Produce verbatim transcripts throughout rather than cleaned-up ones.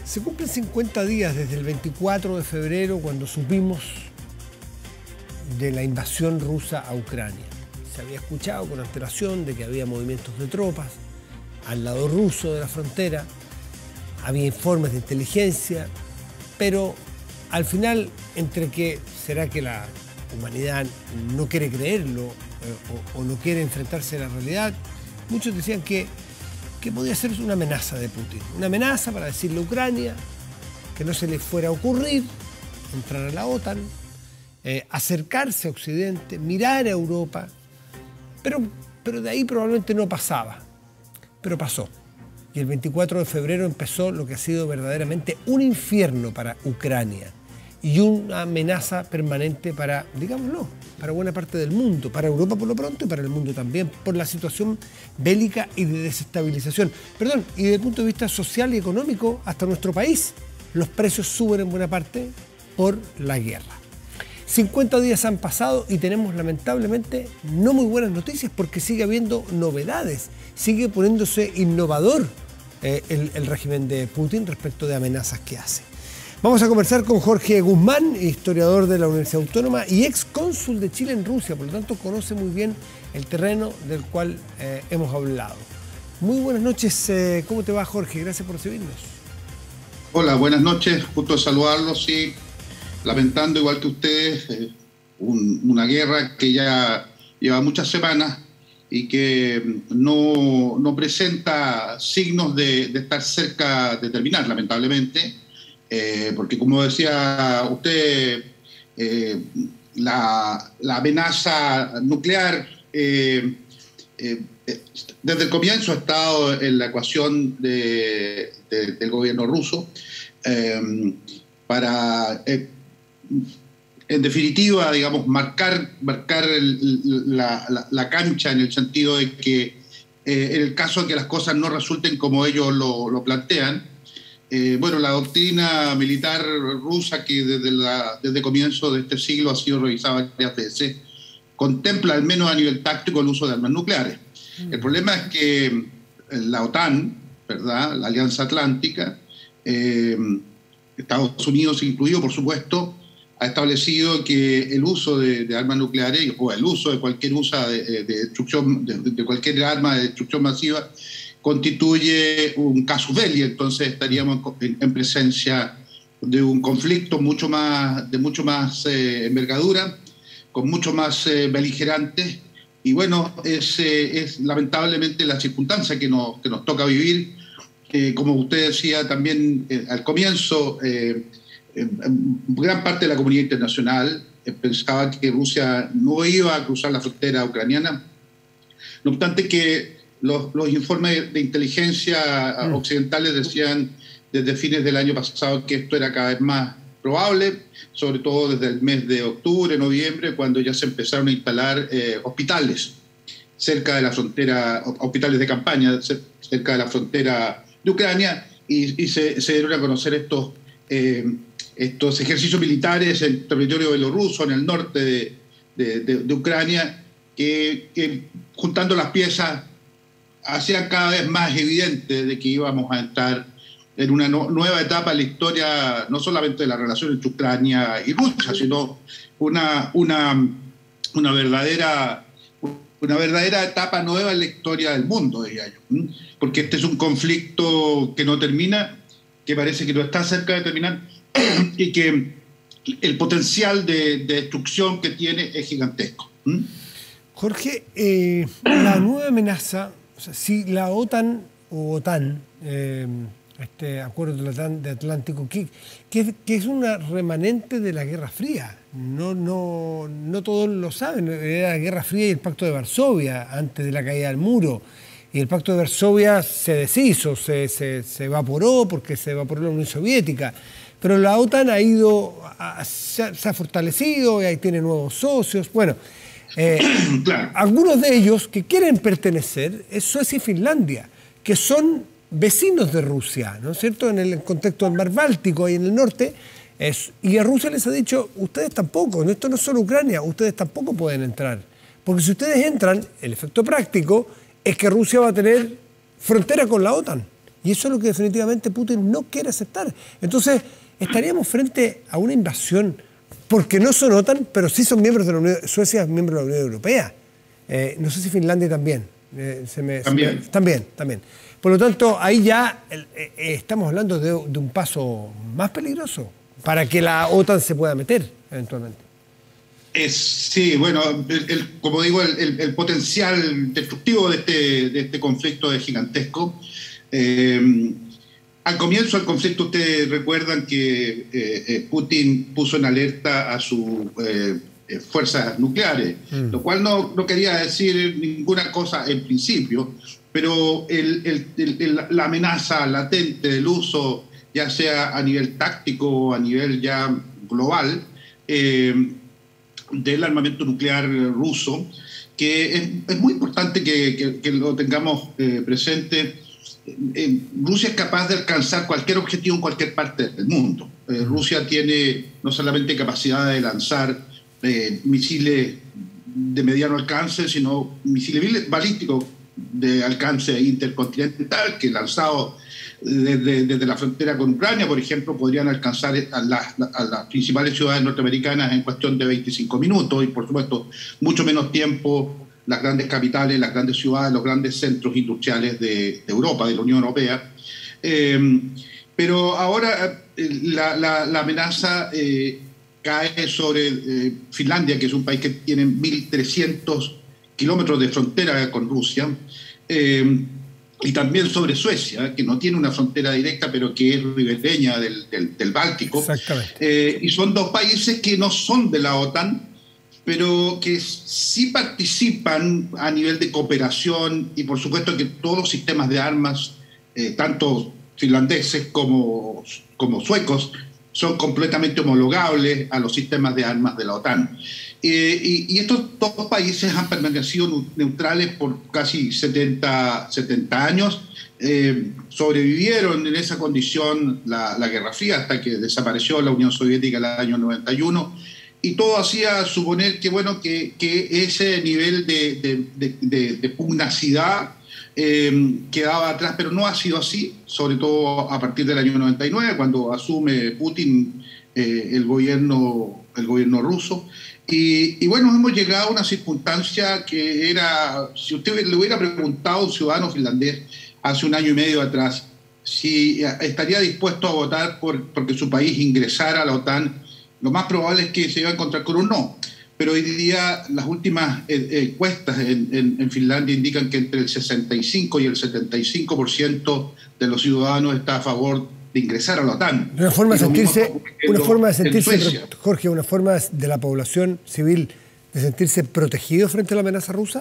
Se cumplen cincuenta días desde el veinticuatro de febrero, cuando supimos de la invasión rusa a Ucrania. Se había escuchado con antelación de que había movimientos de tropas al lado ruso de la frontera, había informes de inteligencia, pero al final, entre que será que la humanidad no quiere creerlo o, o no quiere enfrentarse a la realidad, muchos decían que que podía ser una amenaza de Putin, una amenaza para decirle a Ucrania que no se le fuera a ocurrir entrar a la OTAN, eh, acercarse a Occidente, mirar a Europa, pero, pero de ahí probablemente no pasaba, pero pasó. Y el veinticuatro de febrero empezó lo que ha sido verdaderamente un infierno para Ucrania y una amenaza permanente para, digámoslo, para buena parte del mundo, para Europa por lo pronto y para el mundo también, por la situación bélica y de desestabilización. Perdón, y desde el punto de vista social y económico, hasta nuestro país, los precios suben en buena parte por la guerra. cincuenta días han pasado y tenemos lamentablemente no muy buenas noticias porque sigue habiendo novedades, sigue poniéndose innovador eh, el, el régimen de Putin respecto de amenazas que hace. Vamos a conversar con Jorge Guzmán, historiador de la Universidad Autónoma y ex cónsul de Chile en Rusia, por lo tanto conoce muy bien el terreno del cual eh, hemos hablado. Muy buenas noches, eh, ¿cómo te va, Jorge? Gracias por recibirnos. Hola, buenas noches, gusto saludarlos y lamentando igual que ustedes eh, un, una guerra que ya lleva muchas semanas y que no, no presenta signos de, de estar cerca de terminar, lamentablemente. Eh, porque como decía usted, eh, la, la amenaza nuclear eh, eh, desde el comienzo ha estado en la ecuación de, de, del gobierno ruso eh, para, eh, en definitiva, digamos, marcar, marcar el, la, la, la cancha en el sentido de que eh, en el caso de que las cosas no resulten como ellos lo, lo plantean, Eh, bueno, la doctrina militar rusa, que desde, la, desde el comienzo de este siglo ha sido revisada varias veces, contempla al menos a nivel táctico el uso de armas nucleares. Mm. El problema es que la OTAN, ¿verdad?, la Alianza Atlántica, eh, Estados Unidos incluido, por supuesto, ha establecido que el uso de, de armas nucleares o el uso de cualquier uso de, de, destrucción, de, de cualquier arma de destrucción masiva constituye un casus belli, entonces estaríamos en presencia de un conflicto mucho más, de mucho más eh, envergadura, con mucho más eh, beligerantes, y bueno, es, eh, es lamentablemente la circunstancia que nos, que nos toca vivir. Eh, como usted decía también eh, al comienzo, eh, eh, gran parte de la comunidad internacional eh, pensaba que Rusia no iba a cruzar la frontera ucraniana, no obstante que Los, los informes de inteligencia occidentales decían desde fines del año pasado que esto era cada vez más probable, sobre todo desde el mes de octubre, noviembre, cuando ya se empezaron a instalar eh, hospitales cerca de la frontera, hospitales de campaña cerca de la frontera de Ucrania, y, y se, se dieron a conocer estos, eh, estos ejercicios militares en territorio bielorruso, en el norte de, de, de, de Ucrania, que, que juntando las piezas hacía cada vez más evidente de que íbamos a entrar en una no, nueva etapa en la historia, no solamente de la relación entre Ucrania y Rusia, sino una, una, una, verdadera, una verdadera etapa nueva en la historia del mundo, diría yo. Porque este es un conflicto que no termina, que parece que no está cerca de terminar, y que el potencial de, de destrucción que tiene es gigantesco. Jorge, eh, la nueva amenaza... O sea, si la OTAN o OTAN, eh, este acuerdo de Atlántico, que, que, que es una remanente de la Guerra Fría, no, no, no todos lo saben, era la Guerra Fría y el Pacto de Varsovia antes de la caída del muro, y el Pacto de Varsovia se deshizo, se, se, se evaporó porque se evaporó la Unión Soviética, pero la OTAN ha ido, a, se, ha, se ha fortalecido y ahí tiene nuevos socios, bueno. Eh, claro. Algunos de ellos que quieren pertenecer es Suecia y Finlandia, que son vecinos de Rusia, ¿no es cierto?, en el contexto del mar Báltico y en el norte, es, y a Rusia les ha dicho, ustedes tampoco, esto no es solo Ucrania, ustedes tampoco pueden entrar, porque si ustedes entran, el efecto práctico es que Rusia va a tener frontera con la OTAN, Y eso es lo que definitivamente Putin no quiere aceptar. Entonces, estaríamos frente a una invasión, porque no son OTAN, pero sí son miembros de la Unión, Suecia es miembro de la Unión Europea. Eh, no sé si Finlandia también. Eh, se me, también. Se me, también, también. Por lo tanto, ahí ya eh, eh, estamos hablando de, de un paso más peligroso para que la OTAN se pueda meter eventualmente. Es, sí, bueno, el, el, como digo, el, el, el potencial destructivo de este, de este conflicto es gigantesco. Eh, al comienzo del conflicto, ustedes recuerdan que eh, Putin puso en alerta a sus eh, fuerzas nucleares, mm. lo cual no, no quería decir ninguna cosa en principio, pero el, el, el, la amenaza latente del uso, ya sea a nivel táctico o a nivel ya global, eh, del armamento nuclear ruso, que es, es muy importante que, que, que lo tengamos eh, presente. Eh, Rusia es capaz de alcanzar cualquier objetivo en cualquier parte del mundo. Eh, Rusia tiene no solamente capacidad de lanzar eh, misiles de mediano alcance, sino misiles balísticos de alcance intercontinental, que lanzados desde, desde la frontera con Ucrania, por ejemplo, podrían alcanzar a las, a las principales ciudades norteamericanas en cuestión de veinticinco minutos y, por supuesto, mucho menos tiempo las grandes capitales, las grandes ciudades, los grandes centros industriales de, de Europa, de la Unión Europea. Eh, pero ahora eh, la, la, la amenaza eh, cae sobre eh, Finlandia, que es un país que tiene mil trescientos kilómetros de frontera con Rusia, eh, y también sobre Suecia, que no tiene una frontera directa, pero que es ribereña del, del, del Báltico. Exactamente. Eh, y son dos países que no son de la OTAN, pero que sí participan a nivel de cooperación, y por supuesto que todos los sistemas de armas, eh, tanto finlandeses como, como suecos, son completamente homologables a los sistemas de armas de la OTAN. Eh, y, y estos dos países han permanecido neutrales por casi setenta, setenta años. Eh, sobrevivieron en esa condición la, la Guerra Fría hasta que desapareció la Unión Soviética en el año noventa y uno. Y todo hacía suponer que, bueno, que, que ese nivel de, de, de, de, de pugnacidad eh, quedaba atrás, pero no ha sido así, sobre todo a partir del año noventa y nueve, cuando asume Putin eh, el, gobierno, el gobierno ruso. Y, y bueno, hemos llegado a una circunstancia que era, si usted le hubiera preguntado a un ciudadano finlandés hace un año y medio atrás si estaría dispuesto a votar por porque su país ingresara a la OTAN, lo más probable es que se iba a encontrar con un no. Pero hoy día las últimas encuestas en, en, en Finlandia indican que entre el sesenta y cinco y el setenta y cinco por ciento de los ciudadanos está a favor de ingresar a la OTAN. Una forma de sentirse, una forma de sentirse Jorge, una forma de la población civil de sentirse protegido frente a la amenaza rusa.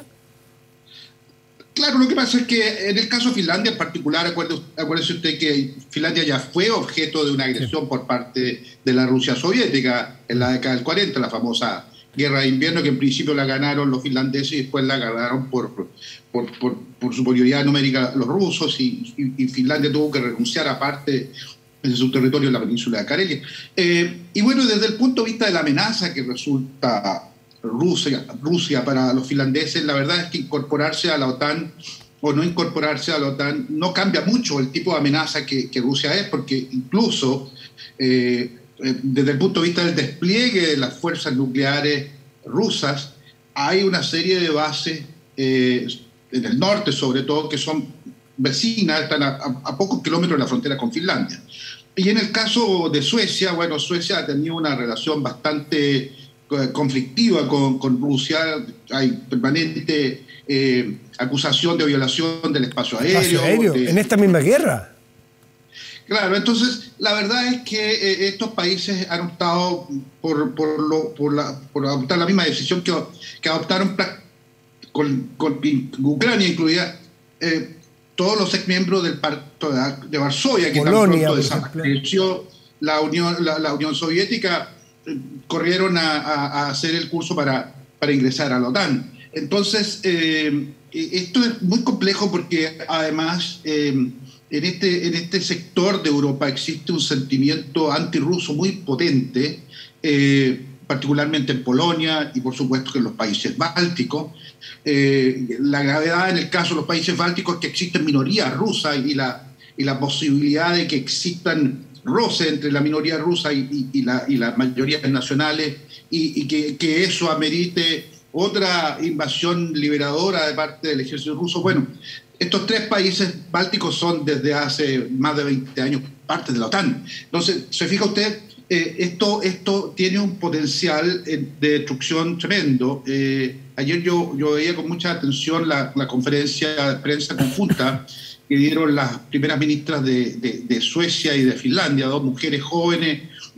Claro, lo que pasa es que en el caso de Finlandia en particular, acuérdese, acuérdese usted que Finlandia ya fue objeto de una agresión sí. por parte de la Rusia soviética en la década del cuarenta, la famosa guerra de invierno, que en principio la ganaron los finlandeses y después la ganaron por, por, por, por superioridad numérica los rusos, y, y, y Finlandia tuvo que renunciar a parte de su territorio en la península de Karelia. Eh, y bueno, desde el punto de vista de la amenaza que resulta Rusia, Rusia para los finlandeses, la verdad es que incorporarse a la OTAN o no incorporarse a la OTAN no cambia mucho el tipo de amenaza que, que Rusia es, porque incluso eh, desde el punto de vista del despliegue de las fuerzas nucleares rusas, hay una serie de bases eh, en el norte sobre todo que son vecinas, están a, a, a pocos kilómetros de la frontera con Finlandia. Y en el caso de Suecia, bueno, Suecia ha tenido una relación bastante conflictiva con, con Rusia, hay permanente eh, acusación de violación del espacio aéreo. ¿Espacio aéreo? De, ¿En esta misma guerra? Claro, entonces la verdad es que eh, estos países han optado por, por, lo, por, la, por adoptar la misma decisión que, que adoptaron con, con Ucrania, incluida eh, todos los ex miembros del Pacto de, de Varsovia, que Polonia, tan pronto desapareció la Unión, la, la Unión Soviética, eh, corrieron a, a, a hacer el curso para, para ingresar a la OTAN. Entonces, eh, esto es muy complejo porque además eh, en, este, en este sector de Europa existe un sentimiento antirruso muy potente, eh, particularmente en Polonia y por supuesto que en los países bálticos. Eh, la gravedad en el caso de los países bálticos es que existen minorías rusas y la, y la posibilidad de que existan roces entre la minoría rusa y, y, y, la, y las mayorías nacionales, y, y que, que eso amerite otra invasión liberadora de parte del ejército ruso. Bueno, estos tres países bálticos son desde hace más de veinte años parte de la OTAN. Entonces, ¿se fija usted? Eh, esto, esto tiene un potencial eh, de destrucción tremendo. Eh, ayer yo, yo veía con mucha atención la, la conferencia de prensa conjunta que dieron las primeras ministras de, de, de Suecia y de Finlandia, dos mujeres jóvenes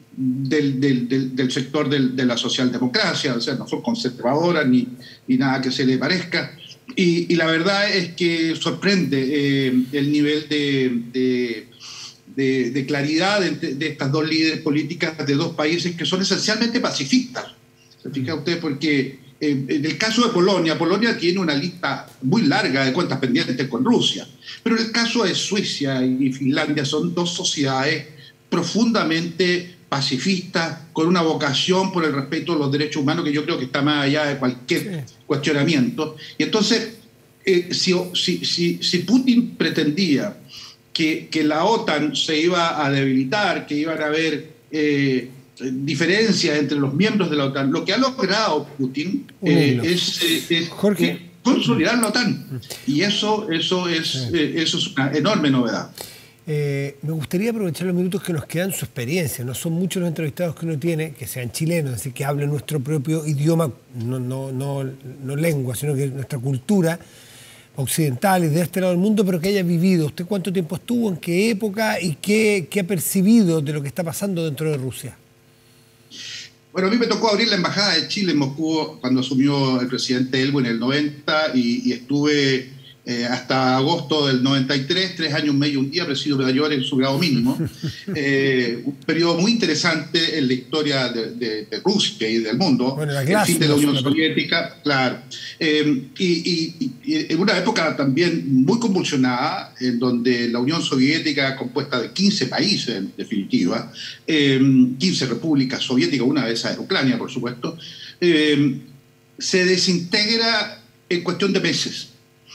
del, del, del, del sector del, de la socialdemocracia, o sea, no son conservadoras ni, ni nada que se le parezca. Y, y la verdad es que sorprende eh, el nivel de, de, de, de claridad de, de estas dos líderes políticas de dos países que son esencialmente pacifistas. ¿Se fija usted? Porque eh, en el caso de Polonia, Polonia tiene una lista muy larga de cuentas pendientes con Rusia, pero en el caso de Suecia y Finlandia son dos sociedades profundamente pacifistas, con una vocación por el respeto a los derechos humanos que yo creo que está más allá de cualquier sí. cuestionamiento. Y entonces, eh, si, si, si, si Putin pretendía que, que la OTAN se iba a debilitar, que iban a haber eh, diferencias entre los miembros de la OTAN, lo que ha logrado Putin eh, es, es Jorge. Eh, consolidar la OTAN. Y eso, eso, es, sí. eh, eso es una enorme novedad. Eh, me gustaría aprovechar los minutos que nos quedan su experiencia. No son muchos los entrevistados que uno tiene que sean chilenos, es decir, que hablen nuestro propio idioma, no, no, no, no lengua, sino que nuestra cultura occidental y de este lado del mundo, pero que haya vivido. ¿Usted cuánto tiempo estuvo, en qué época y qué, qué ha percibido de lo que está pasando dentro de Rusia? Bueno, a mí me tocó abrir la Embajada de Chile en Moscú cuando asumió el presidente Elbo en el noventa y, y estuve Eh, hasta agosto del noventa y tres, tres años, medio, un día, presido mayor en su grado mínimo. Eh, un periodo muy interesante en la historia de, de, de Rusia y del mundo. Bueno, el fin de la Unión Soviética, claro. Eh, y, y, y en una época también muy convulsionada, en donde la Unión Soviética, compuesta de quince países, en definitiva, eh, quince repúblicas soviéticas, una de esas es Ucrania, por supuesto, eh, se desintegra en cuestión de meses.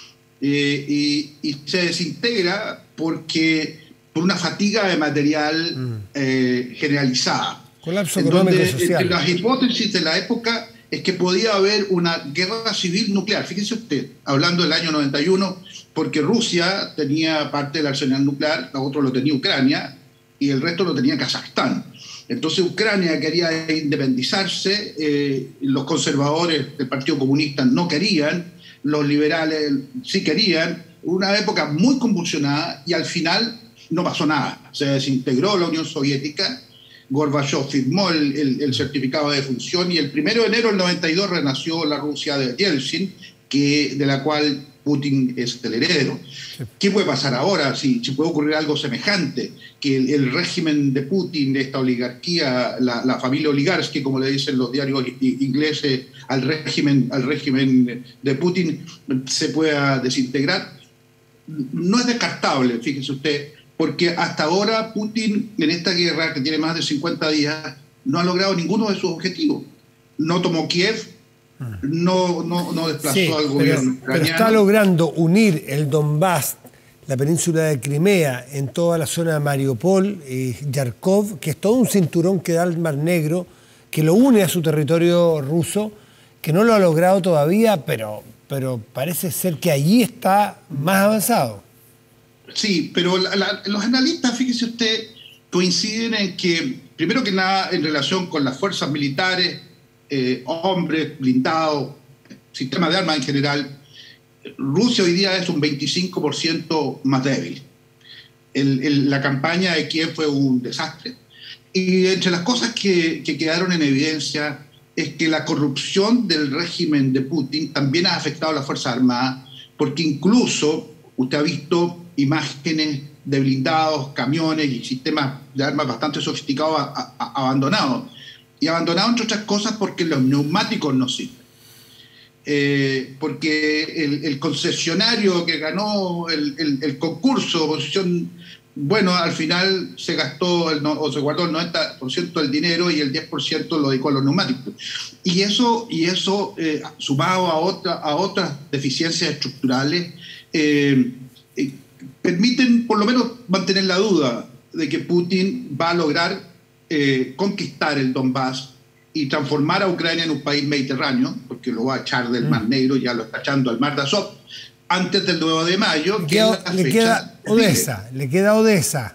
Eh, y, y se desintegra porque por una fatiga de material mm. eh, generalizada. Colapso económico y social. Las hipótesis de la época es que podía haber una guerra civil nuclear. Fíjese usted, hablando del año noventa y uno, porque Rusia tenía parte del arsenal nuclear, la otra lo tenía Ucrania y el resto lo tenía Kazajstán. Entonces Ucrania quería independizarse, eh, los conservadores del Partido Comunista no querían, los liberales sí querían, una época muy convulsionada y al final no pasó nada. Se desintegró la Unión Soviética, Gorbachev firmó el, el, el certificado de defunción y el primero de enero del noventa y dos renació la Rusia de Yeltsin, que, de la cual Putin es el heredero. ¿Qué puede pasar ahora? Si, si puede ocurrir algo semejante, que el, el régimen de Putin, esta oligarquía, la, la familia Oligarsky, como le dicen los diarios ingleses, al régimen, al régimen de Putin se pueda desintegrar. No es descartable, fíjese usted, porque hasta ahora Putin, en esta guerra que tiene más de cincuenta días, no ha logrado ninguno de sus objetivos. No tomó Kiev, no, no, no desplazó sí, al gobierno pero, pero está logrando unir el Donbass, la península de Crimea, en toda la zona de Mariupol y Yarkov, que es todo un cinturón que da al Mar Negro, que lo une a su territorio ruso, que no lo ha logrado todavía, pero, pero parece ser que allí está más avanzado. Sí, pero la, la, los analistas, fíjese usted, coinciden en que, primero que nada, en relación con las fuerzas militares, eh, hombres, blindados, sistemas de armas en general, Rusia hoy día es un veinticinco por ciento más débil. El, el, la campaña de Kiev fue un desastre. Y entre las cosas que, que quedaron en evidencia es que la corrupción del régimen de Putin también ha afectado a las Fuerzas Armadas, porque incluso usted ha visto imágenes de blindados, camiones y sistemas de armas bastante sofisticados a, a, abandonados. Y abandonados, entre otras cosas, porque los neumáticos no sirven. Eh, porque el, el concesionario que ganó el, el, el concurso de oposición, bueno, al final se gastó el, o se guardó el noventa por ciento del dinero y el diez por ciento lo dedicó a los neumáticos. Y eso, y eso eh, sumado a, otra, a otras deficiencias estructurales, eh, eh, permiten por lo menos mantener la duda de que Putin va a lograr eh, conquistar el Donbass y transformar a Ucrania en un país mediterráneo, porque lo va a echar del Mar Negro, ya lo está echando al Mar de Azov, antes del nueve de mayo. Le que queda, es la le fecha queda Odessa, le queda Odessa.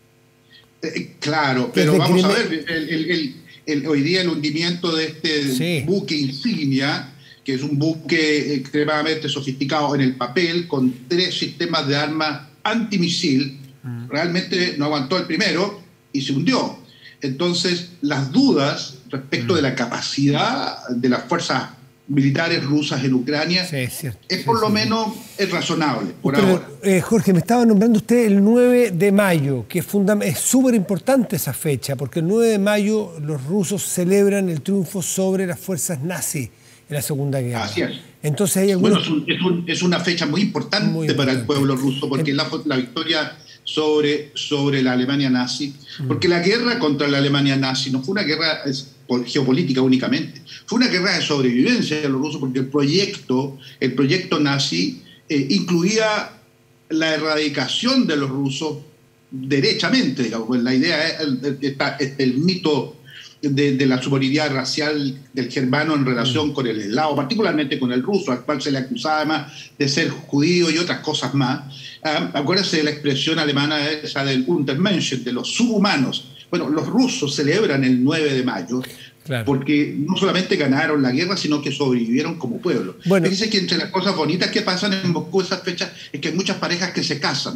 Eh, claro, pero vamos a ver, el, el, el, el, hoy día el hundimiento de este sí. buque insignia, que es un buque extremadamente sofisticado en el papel, con tres sistemas de armas antimisil, mm. realmente no aguantó el primero y se hundió. Entonces, las dudas respecto mm. de la capacidad de las fuerzas militares rusas en Ucrania sí, es, cierto, es por sí, lo sí. menos es razonable por Pero, ahora. Eh, Jorge, me estaba nombrando usted el nueve de mayo, que es súper importante esa fecha, porque el nueve de mayo los rusos celebran el triunfo sobre las fuerzas nazis en la Segunda Guerra. Así es. Entonces hay algunos... Bueno, es, un, es, un, es una fecha muy importante, muy importante para el pueblo ruso, porque en... la, la victoria sobre, sobre la Alemania nazi, mm. porque la guerra contra la Alemania nazi no fue una guerra geopolítica únicamente, fue una guerra de sobrevivencia de los rusos, porque el proyecto, el proyecto nazi eh, incluía la erradicación de los rusos derechamente, digamos. Pues la idea es el, el, el, el mito de, de la superioridad racial del germano en relación mm. con el eslavo, particularmente con el ruso, al cual se le acusaba además de ser judío y otras cosas más. Ah, acuérdense de la expresión alemana esa del Untermenschen, de los subhumanos. Bueno, los rusos celebran el nueve de mayo claro. porque no solamente ganaron la guerra, sino que sobrevivieron como pueblo. Bueno, dice que entre las cosas bonitas que pasan en Moscú esas fechas es que hay muchas parejas que se casan.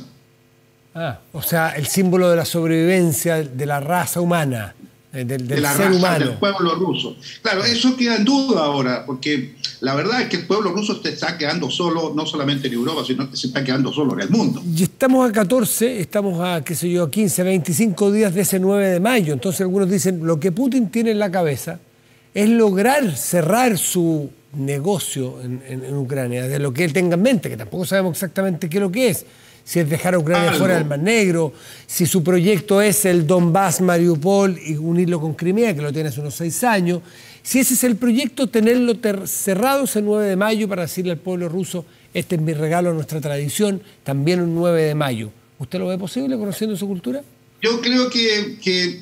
Ah, o sea, el símbolo de la sobrevivencia de la raza humana, del, del de la ser raza, humano. Del pueblo ruso. Claro, eso queda en duda ahora, porque la verdad es que el pueblo ruso se está quedando solo, no solamente en Europa, sino que se está quedando solo en el mundo. Y estamos a catorce, estamos a, qué sé yo, a quince, veinticinco días de ese nueve de mayo. Entonces algunos dicen, lo que Putin tiene en la cabeza es lograr cerrar su negocio en, en, en Ucrania, de lo que él tenga en mente, que tampoco sabemos exactamente qué es lo que es. Si es dejar a Ucrania Algo. fuera del Mar Negro, si su proyecto es el Donbass, Mariupol y unirlo con Crimea, que lo tiene hace unos seis años. Si ese es el proyecto, tenerlo cerrado ese nueve de mayo para decirle al pueblo ruso, este es mi regalo a nuestra tradición, también un nueve de mayo. ¿Usted lo ve posible conociendo su cultura? Yo creo que, que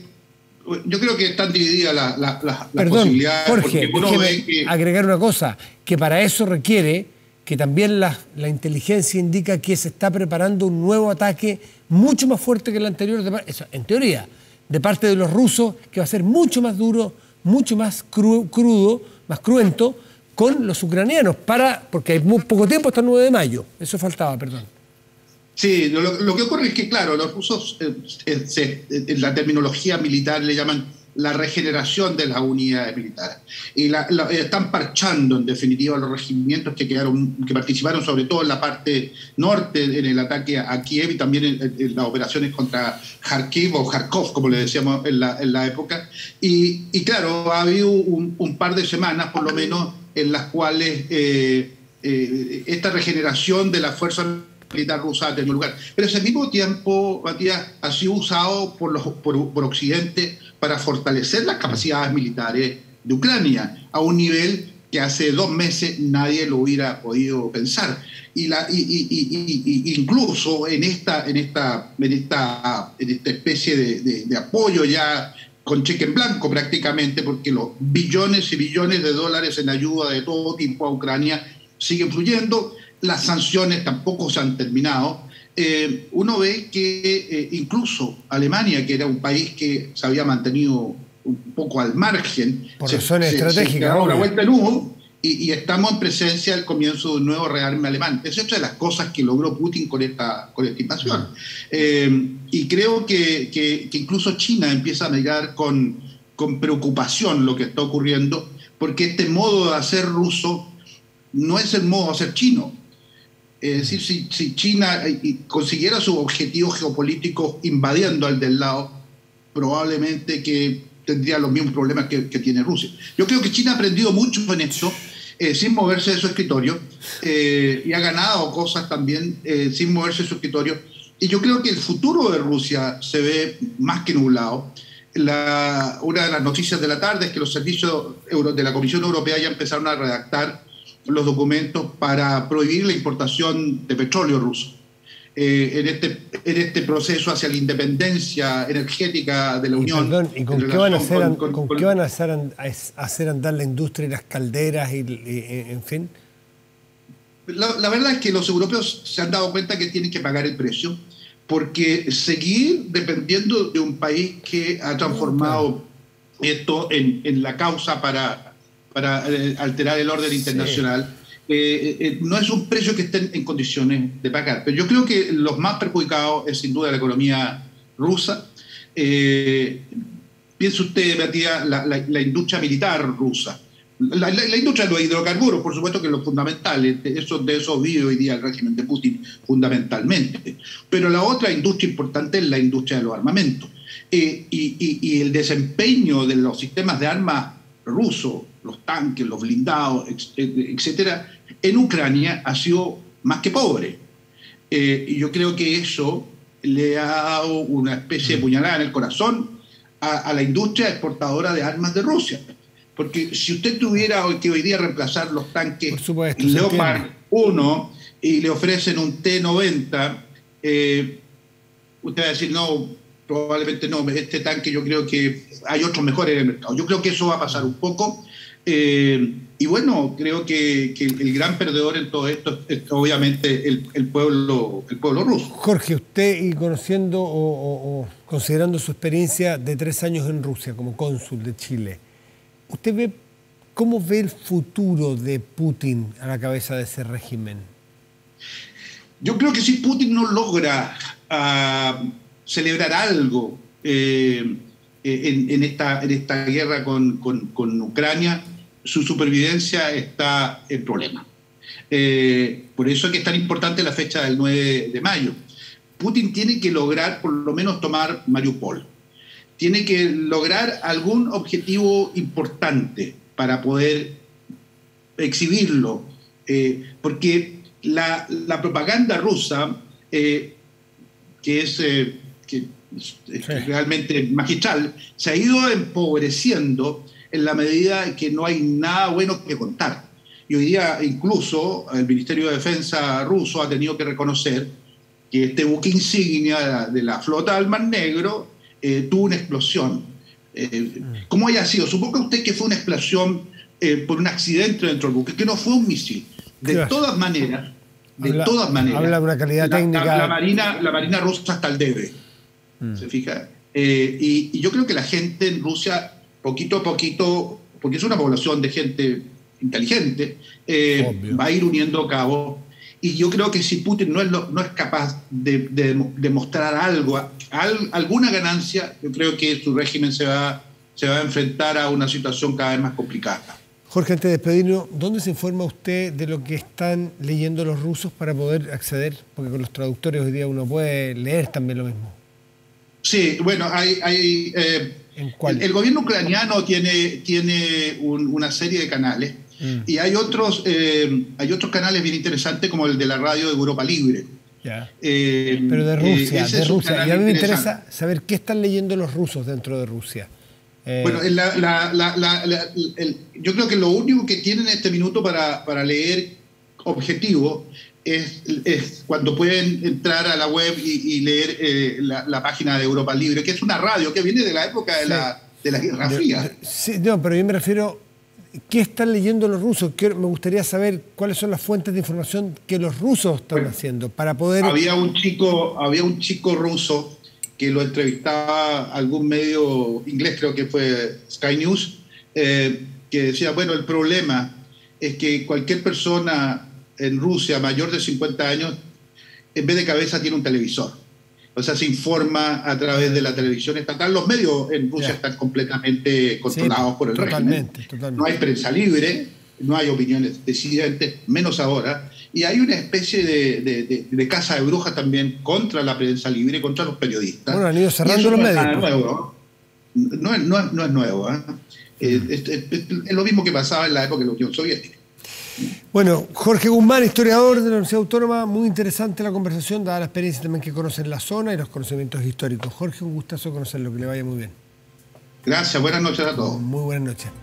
yo creo que están divididas las la, la, la Perdón, posibilidades. Jorge, déjeme que... agregar una cosa, que para eso requiere que también la, la inteligencia indica que se está preparando un nuevo ataque mucho más fuerte que el anterior, de, eso, en teoría, de parte de los rusos, que va a ser mucho más duro, mucho más cru, crudo, más cruento, con los ucranianos, para, porque hay muy poco tiempo hasta el nueve de mayo. Eso faltaba, perdón. Sí, lo, lo que ocurre es que, claro, los rusos, eh, eh, en la terminología militar le llaman la regeneración de las unidades militares. Y la, la, están parchando, en definitiva, los regimientos que, quedaron, que participaron sobre todo en la parte norte en el ataque a Kiev y también en, en, en las operaciones contra Kharkiv o Kharkov, como le decíamos en la, en la época. Y, y claro, ha habido un, un par de semanas, por lo menos, en las cuales eh, eh, esta regeneración de las fuerzas militar rusa ha tenido lugar. Pero ese mismo tiempo, Matías, ha sido usado por, los, por, por Occidente para fortalecer las capacidades militares de Ucrania a un nivel que hace dos meses nadie lo hubiera podido pensar. Y, la, y, y, y, y incluso en esta, en esta, en esta, en esta especie de, de, de apoyo ya con cheque en blanco prácticamente, porque los billones y billones de dólares en ayuda de todo tipo a Ucrania siguen fluyendo. Las sanciones tampoco se han terminado. Eh, uno ve que eh, incluso Alemania, que era un país que se había mantenido un poco al margen, por se, razones se, estratégicas, se una vuelta en humo y, y estamos en presencia del comienzo de un nuevo rearme alemán. Esa es otra de las cosas que logró Putin con esta, con esta invasión. Eh, y creo que, que, que incluso China empieza a mirar con, con preocupación lo que está ocurriendo, porque este modo de hacer ruso no es el modo de hacer chino. Es decir, si, si China consiguiera sus objetivos geopolíticos invadiendo al del lado, probablemente que tendría los mismos problemas que, que tiene Rusia. Yo creo que China ha aprendido mucho en esto, eh, sin moverse de su escritorio, eh, y ha ganado cosas también eh, sin moverse de su escritorio. Y yo creo que el futuro de Rusia se ve más que nublado. La, una de las noticias de la tarde es que los servicios de la Comisión Europea ya empezaron a redactar los documentos para prohibir la importación de petróleo ruso. eh, en, este, en este proceso hacia la independencia energética de la y Unión. Perdón, ¿y con qué van a hacer, con, con, con, con qué van a hacer, a hacer andar la industria y las calderas y, y en fin? La, la verdad es que los europeos se han dado cuenta que tienen que pagar el precio, porque seguir dependiendo de un país que ha transformado no, claro. esto en, en la causa para, para eh, alterar el orden internacional, sí. Eh, eh, no es un precio que estén en condiciones de pagar. Pero yo creo que los más perjudicados es sin duda la economía rusa. Eh, piense usted, Matías, la, la, la industria militar rusa. La, la, la industria de los hidrocarburos, por supuesto que es lo fundamental, de eso, de eso vive hoy día el régimen de Putin fundamentalmente. Pero la otra industria importante es la industria de los armamentos. Eh, y, y, y el desempeño de los sistemas de armas rusos, los tanques, los blindados, etcétera, en Ucrania ha sido más que pobre. Eh, y yo creo que eso le ha dado una especie de puñalada en el corazón a, a la industria exportadora de armas de Rusia. Porque si usted tuviera que hoy día reemplazar los tanques supuesto, Leopard uno y le ofrecen un T noventa, eh, usted va a decir, no, probablemente no, este tanque yo creo que hay otros mejores en el mercado. Yo creo que eso va a pasar un poco. Eh, y bueno, creo que, que el gran perdedor en todo esto es obviamente el, el, pueblo, el pueblo ruso. Jorge, usted, y conociendo o, o, o considerando su experiencia de tres años en Rusia como cónsul de Chile, ¿usted ve cómo ve el futuro de Putin a la cabeza de ese régimen? Yo creo que si Putin no logra uh, celebrar algo eh, en, en, esta, en esta guerra con, con, con Ucrania, su supervivencia está en problema. Eh, por eso es que es tan importante la fecha del nueve de mayo. Putin tiene que lograr por lo menos tomar Mariupol. Tiene que lograr algún objetivo importante para poder exhibirlo, eh, porque la, la propaganda rusa, eh, que es, eh, que es sí. realmente magistral, se ha ido empobreciendo en la medida que no hay nada bueno que contar. Y hoy día incluso el Ministerio de Defensa ruso ha tenido que reconocer que este buque insignia de la, de la flota del Mar Negro eh, tuvo una explosión. Eh, ¿Cómo haya sido? Suponga usted que fue una explosión eh, por un accidente dentro del buque, que no fue un misil. De claro. todas maneras, de habla, todas maneras, habla de una calidad la, técnica. La, la, marina, la Marina rusa está al debe. Mm. ¿Se fija? Eh, y, y yo creo que la gente en Rusia, poquito a poquito, porque es una población de gente inteligente, eh, va a ir uniendo cabos. Y yo creo que si Putin no es, lo, no es capaz de, de, de mostrar algo, al, alguna ganancia, yo creo que su régimen se va, se va a enfrentar a una situación cada vez más complicada. Jorge, antes de despedirnos, ¿dónde se informa usted de lo que están leyendo los rusos para poder acceder? Porque con los traductores hoy día uno puede leer también lo mismo. Sí, bueno, hay... hay eh, el, el gobierno ucraniano tiene, tiene un, una serie de canales mm. y hay otros, eh, hay otros canales bien interesantes como el de la radio de Europa Libre. Ya. Eh, Pero de Rusia, eh, de Rusia. Y a mí me interesa saber qué están leyendo los rusos dentro de Rusia. Eh, bueno, la, la, la, la, la, el, yo creo que lo único que tienen en este minuto para, para leer objetivo es, es cuando pueden entrar a la web y, y leer eh, la, la página de Europa Libre, que es una radio que viene de la época de, sí. la, de la Guerra Fría. De, de, sí, no, pero yo me refiero, ¿qué están leyendo los rusos? Que me gustaría saber cuáles son las fuentes de información que los rusos están bueno, haciendo para poder... Había un chico, había un chico ruso que lo entrevistaba algún medio inglés, creo que fue Sky News, eh, que decía, bueno, el problema es que cualquier persona en Rusia mayor de cincuenta años, en vez de cabeza tiene un televisor. O sea, se informa a través de la televisión estatal. Los medios en Rusia yeah. están completamente controlados sí, por el totalmente, régimen. Totalmente. No hay prensa libre, no hay opiniones disidentes, menos ahora. Y hay una especie de, de, de, de caza de brujas también contra la prensa libre, contra los periodistas. Bueno, han ido cerrando los no medios. Es nuevo. No, es, no, es, no es nuevo. ¿eh? Mm. Es, es, es, es lo mismo que pasaba en la época de la Unión Soviética. Bueno, Jorge Guzmán, historiador de la Universidad Autónoma, muy interesante la conversación, dada la experiencia también que conoce en la zona y los conocimientos históricos. Jorge, un gustazo conocerlo, que le vaya muy bien. Gracias, buenas noches a todos. Muy buenas noches.